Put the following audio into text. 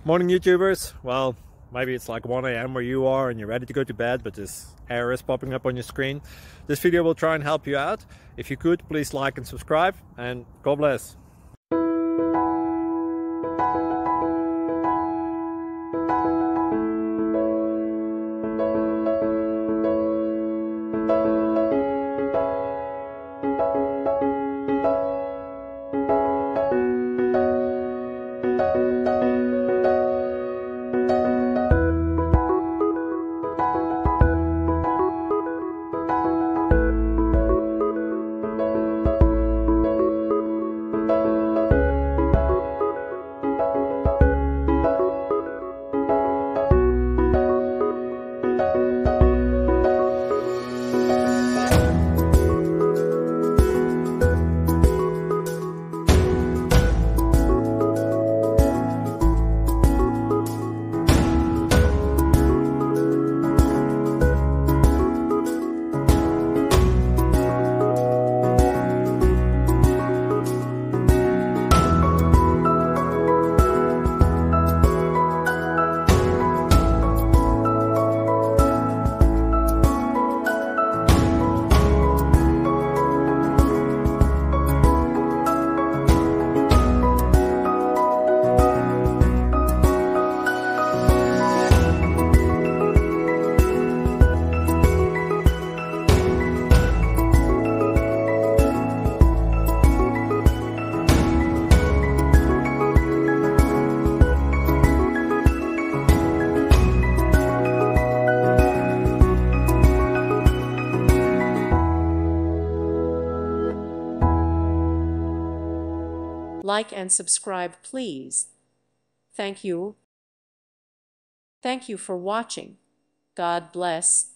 Morning YouTubers. Well, maybe it's like 1 a.m. where you are and you're ready to go to bed, but this error is popping up on your screen. This video will try and help you out. If you could, please like and subscribe, and God bless. Like and subscribe, please. Thank you. Thank you for watching. God bless.